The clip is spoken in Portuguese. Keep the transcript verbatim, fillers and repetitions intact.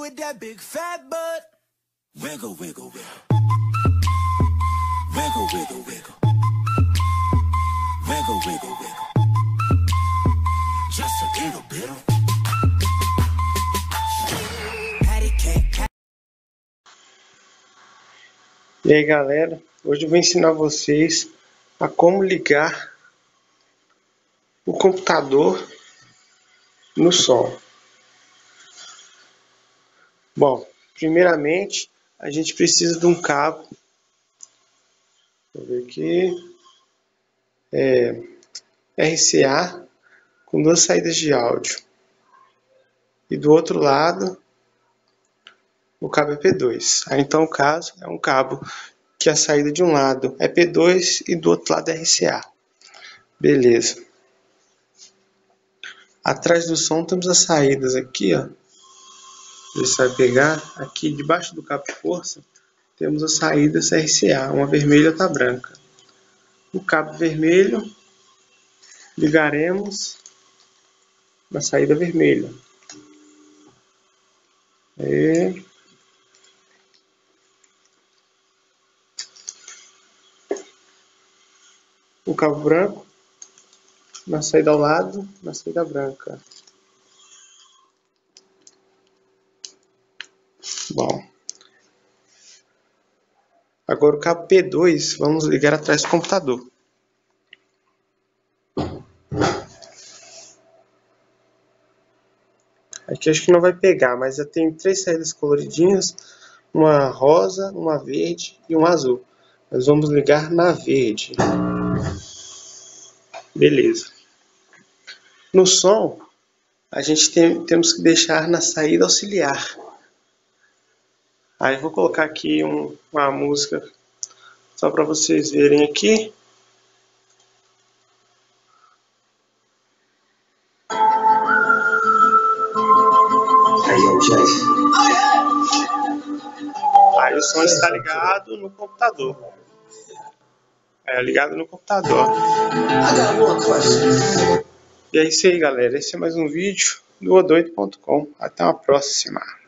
with that big fat butt. Wiggle, wiggle, wiggle. Wiggle, wiggle, wiggle. Wiggle, wiggle, wiggle. Just a little bit of patty cake. E aí galera, hoje eu vou ensinar vocês a como ligar o computador no som. Bom, primeiramente a gente precisa de um cabo, vou ver aqui, é, R C A com duas saídas de áudio e do outro lado o cabo é P dois. Aí então o caso é um cabo que a saída de um lado é P dois e do outro lado é R C A. Beleza. Atrás do som temos as saídas aqui, ó. Você vai pegar aqui debaixo do cabo de força, temos as saídas R C A, uma vermelha e outra branca. O cabo vermelho ligaremos na saída vermelha. E... o cabo branco na saída ao lado, na saída branca. Bom, agora o cabo P dois vamos ligar atrás do computador. Aqui acho que não vai pegar, mas já tem três saídas coloridinhas, uma rosa, uma verde e uma azul. Nós vamos ligar na verde. Beleza. No som, a gente tem, temos que deixar na saída auxiliar. Aí vou colocar aqui um, uma música só para vocês verem aqui. Aí o som está ligado no computador. É ligado no computador. E é isso aí, galera. Esse é mais um vídeo do o doido ponto com. Até uma próxima.